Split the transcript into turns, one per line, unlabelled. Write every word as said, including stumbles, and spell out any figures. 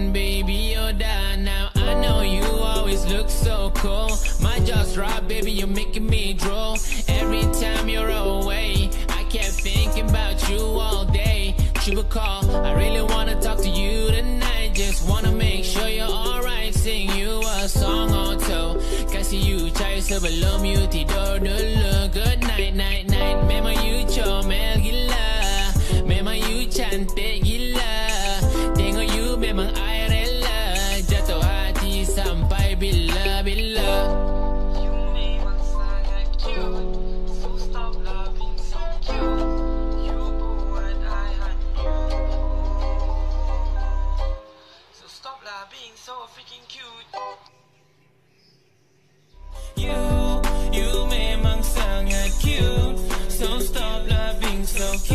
and baby Yoda. Now I know you always look so cool. My jaw's drop, baby, you're making me drool. Every time you're away, I kept thinking about you all day. You would call, I really wanna talk to you tonight. Just wanna make sure you're alright. Sing you a song or two. Kasi you chay sebelum you tidur dulu. Good night, night, night. Memang you comel gila. Memang you cantik gila. Tengok you memang I rela. Jatuh hati sampai bila-bila.
You memang sangat cute, so stop loving so cute. You buat I hancur. So stop loving so freaking cute.
You, you memang sangat cute, so stop loving so cute.